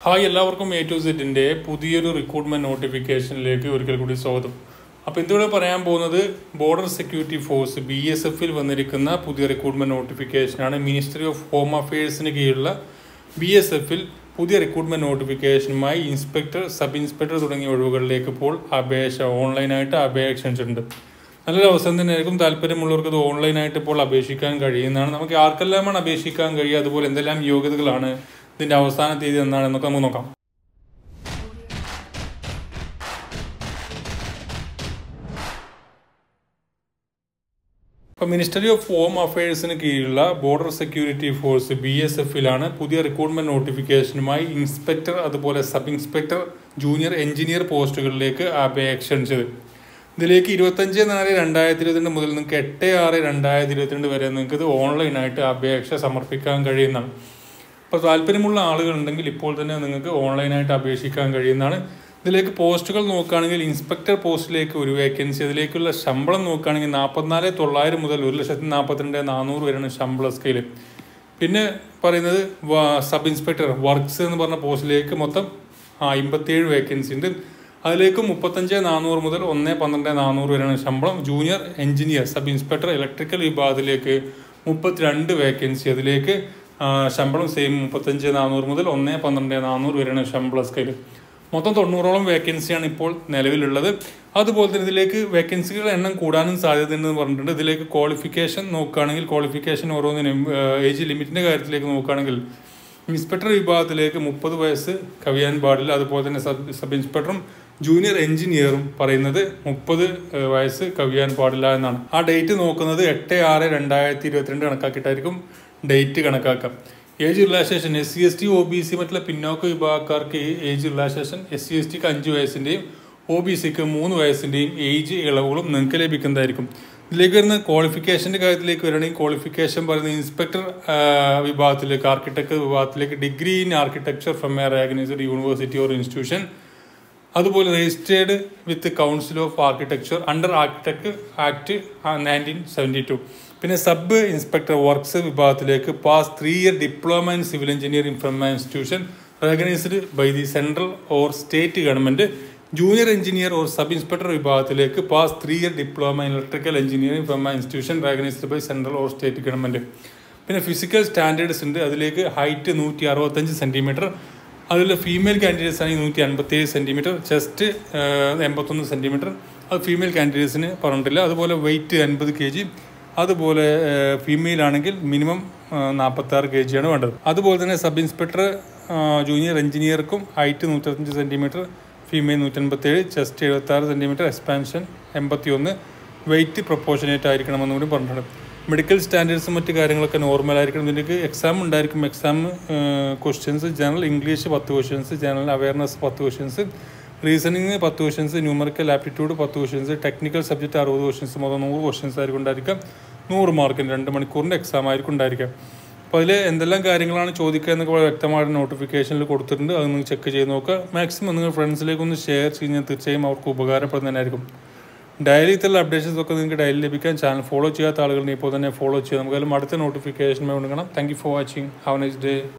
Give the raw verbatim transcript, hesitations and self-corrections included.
Hi എല്ലാവർക്കും A to സെറ്റിൻ്റെ പുതിയൊരു റിക്രൂട്ട്മെന്റ് നോട്ടിഫിക്കേഷനിലേക്ക് ഒരിക്കൽ കൂടി സ്വാഗതം. അപ്പോൾ ഇതിലൂടെ പറയാൻ പോകുന്നത് border security force B S എഫിൽ വന്നിരിക്കുന്ന പുതിയ റിക്രൂട്ട്മെന്റ് നോട്ടിഫിക്കേഷനാണ്. മിനിസ്ട്രി ഓഫ് ഹോം അഫയേഴ്സിന് കീഴിലുള്ള ബി എസ് എഫിൽ പുതിയ റിക്രൂട്ട്മെന്റ് നോട്ടിഫിക്കേഷനുമായി ഇൻസ്പെക്ടർ, സബ് ഇൻസ്പെക്ടർ തുടങ്ങിയ ഒഴിവുകളിലേക്ക് ഇപ്പോൾ അപേക്ഷ ഓൺലൈനായിട്ട് അപേക്ഷ ക്ഷണിച്ചിട്ടുണ്ട്. നല്ലൊരു അവസരം തന്നെയായിരിക്കും. താല്പര്യമുള്ളവർക്ക് ഇത് ഓൺലൈനായിട്ട് ഇപ്പോൾ അപേക്ഷിക്കാൻ കഴിയുന്നതാണ്. നമുക്ക് ആർക്കെല്ലാമാണ് അപേക്ഷിക്കാൻ കഴിയുക, അതുപോലെ എന്തെല്ലാം യോഗ്യതകളാണ്, ഇതിൻ്റെ അവസാന തീയതി എന്നാണെന്നൊക്കെ നമുക്ക് നോക്കാം. ഇപ്പോൾ മിനിസ്ട്രി ഓഫ് ഹോം അഫയേഴ്സിന് കീഴിലുള്ള border security force B S എഫിലാണ് പുതിയ റിക്രൂട്ട്മെന്റ് നോട്ടിഫിക്കേഷനുമായി ഇൻസ്പെക്ടർ, അതുപോലെ സബ് ഇൻസ്പെക്ടർ, ജൂനിയർ എഞ്ചിനീയർ പോസ്റ്റുകളിലേക്ക് അപേക്ഷ ക്ഷണിച്ചത്. ഇതിലേക്ക് ഇരുപത്തഞ്ച് നാല് രണ്ടായിരത്തി ഇരുപത്തിരണ്ട് മുതൽ നിങ്ങൾക്ക് എട്ട് ആറ് രണ്ടായിരത്തി ഇരുപത്തിരണ്ട് വരെ നിങ്ങൾക്ക് ഇത് ഓൺലൈനായിട്ട് അപേക്ഷ സമർപ്പിക്കാൻ കഴിയുന്നതാണ്. അപ്പോൾ താല്പര്യമുള്ള ആളുകളുണ്ടെങ്കിൽ ഇപ്പോൾ തന്നെ നിങ്ങൾക്ക് ഓൺലൈനായിട്ട് അപേക്ഷിക്കാൻ കഴിയുന്നതാണ്. ഇതിലേക്ക് പോസ്റ്റുകൾ നോക്കുകയാണെങ്കിൽ ഇൻസ്പെക്ടർ പോസ്റ്റിലേക്ക് ഒരു വേക്കൻസി, അതിലേക്കുള്ള ശമ്പളം നോക്കുകയാണെങ്കിൽ നാൽപ്പത്തിനാല് തൊള്ളായിരം മുതൽ ഒരു ലക്ഷത്തി നാൽപ്പത്തിരണ്ട് നാനൂറ് വരെയാണ് ശമ്പള സ്കെയിൽ. പിന്നെ പറയുന്നത് സബ് ഇൻസ്പെക്ടർ വർക്ക്സ് എന്ന് പറഞ്ഞ പോസ്റ്റിലേക്ക് മൊത്തം അമ്പത്തിയേഴ് വേക്കൻസി ഉണ്ട്. അതിലേക്ക് മുപ്പത്തഞ്ച് നാനൂറ് മുതൽ ഒന്ന് പന്ത്രണ്ട് നാനൂറ് വരെയാണ് ശമ്പളം. Junior engineer sub inspector electrical വിഭാഗത്തിലേക്ക് മുപ്പത്തിരണ്ട് വേക്കൻസി, അതിലേക്ക് ശമ്പളം സെയിം മുപ്പത്തഞ്ച് നാനൂറ് മുതൽ ഒന്ന് പന്ത്രണ്ട് നാനൂറ് വരെയാണ് ശമ്പള സ്കെയിൽ. മൊത്തം തൊണ്ണൂറോളം വേക്കൻസിയാണ് ഇപ്പോൾ നിലവിലുള്ളത്. അതുപോലെ തന്നെ ഇതിലേക്ക് വേക്കൻസികളുടെ എണ്ണം കൂടാനും സാധ്യതയുണ്ടെന്ന് പറഞ്ഞിട്ടുണ്ട്. ഇതിലേക്ക് ക്വാളിഫിക്കേഷൻ നോക്കുകയാണെങ്കിൽ ക്വാളിഫിക്കേഷൻ ഓരോന്നിനും ഏജ് ലിമിറ്റിൻ്റെ കാര്യത്തിലേക്ക് നോക്കുകയാണെങ്കിൽ ഇൻസ്പെക്ടർ വിഭാഗത്തിലേക്ക് മുപ്പത് വയസ്സ് കവിയാൻ പാടില്ല. അതുപോലെ തന്നെ സബ് സബ് ഇൻസ്പെക്ടറും ജൂനിയർ എഞ്ചിനീയറും പറയുന്നത് മുപ്പത് വയസ്സ് കവിയാൻ പാടില്ല എന്നാണ്. ആ ഡേറ്റ് നോക്കുന്നത് എട്ട് ആറ് രണ്ടായിരത്തി ഇരുപത്തിരണ്ട് കണക്കാക്കിയിട്ടായിരിക്കും ഡേറ്റ് കണക്കാക്കാം. Age relaxation S C S T O B C മറ്റുള്ള പിന്നോക്ക വിഭാഗക്കാർക്ക് age relaxation S C S ടിക്ക് അഞ്ച് വയസ്സിൻ്റെയും ഒ ബി സിക്ക് മൂന്ന് വയസ്സിൻ്റെയും ഏജ് ഇളവുകളും നിങ്ങൾക്ക് ലഭിക്കുന്നതായിരിക്കും. ഇതിലേക്ക് വരുന്ന ക്വാളിഫിക്കേഷൻ്റെ കാര്യത്തിലേക്ക് വരികയാണെങ്കിൽ ക്വാളിഫിക്കേഷൻ പറയുന്നത് ഇൻസ്പെക്ടർ വിഭാഗത്തിലേക്ക്, ആർക്കിടെക്ചർ വിഭാഗത്തിലേക്ക് degree in architecture from a recognised university or institution, അതുപോലെ registered with council of architecture under architect act nineteen seventy two. പിന്നെ സബ് ഇൻസ്പെക്ടർ വർക്ക്സ് വിഭാഗത്തിലേക്ക് pass three year diploma in civil engineering from a institution recognised by the central or state government. Junior engineer or sub inspector വിഭാഗത്തിലേക്ക് pass three year diploma in electrical engineering from a institution recognised by central or state government. പിന്നെ physical standards ഉണ്ട്. അതിലേക്ക് height നൂറ്റി അറുപത്തഞ്ച് centimetre, അതിൽ female candidates ആണെങ്കിൽ നൂറ്റി അൻപത്തേഴ് സെൻറ്റിമീറ്റർ, ചെസ്റ്റ് എൺപത്തൊന്ന് സെൻറ്റിമീറ്റർ, അത് ഫീമെയിൽ കാൻഡിഡേറ്റ്സിന് പറഞ്ഞിട്ടില്ല. അതുപോലെ വെയിറ്റ് അൻപത് കെ ജി, അതുപോലെ ഫീമെയിൽ ആണെങ്കിൽ മിനിമം നാൽപ്പത്താറ് കെ ജിയാണ് വേണ്ടത്. അതുപോലെ തന്നെ സബ് ഇൻസ്പെക്ടർ ജൂനിയർ എഞ്ചിനീയർക്കും ഹൈറ്റ് നൂറ്റഞ്ച് സെൻറ്റിമീറ്റർ, ഫീമെയിൽ നൂറ്റൻപത്തേഴ്, ചെസ്റ്റ് എഴുപത്താറ് സെൻറ്റിമീറ്റർ, എക്സ്പാൻഷൻ എൺപത്തി ഒന്ന്, വെയിറ്റ് പ്രൊപ്പോർഷനേറ്റ് ആയിരിക്കണമെന്നും കൂടി പറഞ്ഞിട്ടുണ്ട്. മെഡിക്കൽ സ്റ്റാൻഡേർഡ്സും മറ്റു കാര്യങ്ങളൊക്കെ നോർമൽ ആയിരിക്കണം. ഇതിലേക്ക് എക്സാം ഉണ്ടായിരിക്കും. എക്സാം ക്വസ്റ്റ്യൻസ് ജനറൽ ഇംഗ്ലീഷ് പത്ത് ക്വസ്റ്റ്യൻസ്, ജനറൽ അവയർനെസ് പത്ത് ക്വസ്റ്റ്യൻസ്, റീസണിങ് പത്ത് ക്വസ്റ്റ്യൻസ്, ന്യൂമറിക്കൽ ആപ്റ്റിറ്റ്യൂഡ് പത്ത് ക്വസ്റ്റ്യൻസ്, ടെക്നിക്കൽ സബ്ജക്റ്റ് അറുപത് ക്വസ്റ്റ്യൻസ്, മൊത്തം നൂറ് ക്വസ്റ്റ്യൻസ് ആയിരിക്കും ഉണ്ടായിരിക്കാം. നൂറ് മാർക്കിന് രണ്ട് മണിക്കൂറിൻ്റെ എക്സാം ആയിരിക്കും ഉണ്ടായിരിക്കാം. അപ്പോൾ അതിൽ എന്തെല്ലാം കാര്യങ്ങളാണ് ചോദിക്കുക എന്നൊക്കെ വളരെ വ്യക്തമായിട്ട് നോട്ടിഫിക്കേഷനിൽ കൊടുത്തിട്ടുണ്ട്. അത് നിങ്ങൾ ചെക്ക് ചെയ്ത് നോക്കുക. മാക്സിമം നിങ്ങൾ ഫ്രണ്ട്സിലേക്കൊന്ന് ഷെയർ ചെയ്യുന്നത് തീർച്ചയായും അവർക്ക് ഉപകാരപ്പെടുന്നതിനായിരിക്കും. ഡെയിലി ഇത്തരം അപ്ഡേഷൻസ് ഒക്കെ നിങ്ങൾക്ക് ഡെയിലി ലഭിക്കാൻ ചാനൽ ഫോളോ ചെയ്യാത്ത ആളുകളുടെ ഇപ്പോൾ തന്നെ ഫോളോ ചെയ്യുക. നമുക്കെല്ലാം അടുത്ത നോട്ടിഫിക്കേഷനുമായി ഉണ്ടാകണം. Thank you for watching. Have a nice day.